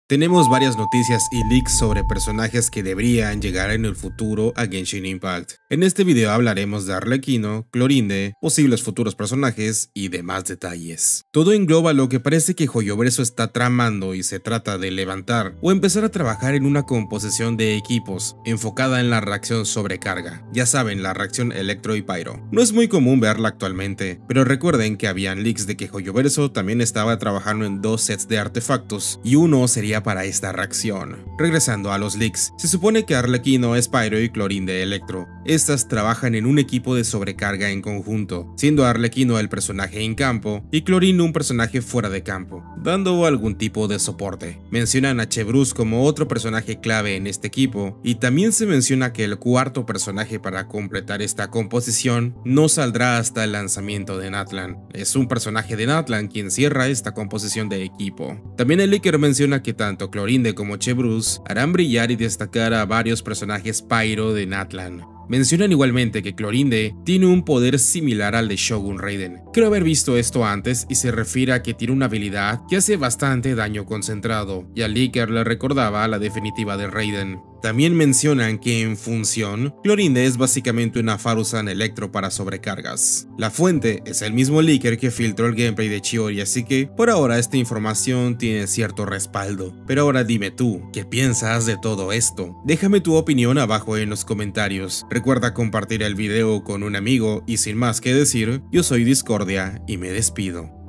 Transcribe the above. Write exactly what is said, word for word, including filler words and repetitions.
Tenemos varias noticias y leaks sobre personajes que deberían llegar en el futuro a Genshin Impact. En este video hablaremos de Arlecchino, Clorinde, posibles futuros personajes y demás detalles. Todo engloba lo que parece que Hoyoverso está tramando y se trata de levantar o empezar a trabajar en una composición de equipos enfocada en la reacción sobrecarga. Ya saben, la reacción Electro y Pyro. No es muy común verla actualmente, pero recuerden que habían leaks de que Hoyoverso también estaba trabajando en dos sets de artefactos y uno sería para esta reacción. Regresando a los leaks, se supone que Arlecchino es Pyro y Clorinde Electro. Estas trabajan en un equipo de sobrecarga en conjunto, siendo Arlecchino el personaje en campo y Clorinde un personaje fuera de campo, dando algún tipo de soporte. Mencionan a Chevreuse como otro personaje clave en este equipo, y también se menciona que el cuarto personaje para completar esta composición no saldrá hasta el lanzamiento de Natlan. Es un personaje de Natlan quien cierra esta composición de equipo. También el leaker menciona que tanto Clorinde como Chevreuse harán brillar y destacar a varios personajes Pyro de Natlan. Mencionan igualmente que Clorinde tiene un poder similar al de Shogun Raiden. Creo haber visto esto antes y se refiere a que tiene una habilidad que hace bastante daño concentrado, y al leaker le recordaba a la definitiva de Raiden. También mencionan que en función, Clorinde es básicamente una Farusan Electro para sobrecargas. La fuente es el mismo leaker que filtró el gameplay de Chiori, así que por ahora esta información tiene cierto respaldo. Pero ahora dime tú, ¿qué piensas de todo esto? Déjame tu opinión abajo en los comentarios. Recuerda compartir el video con un amigo y sin más que decir, yo soy Discordia y me despido.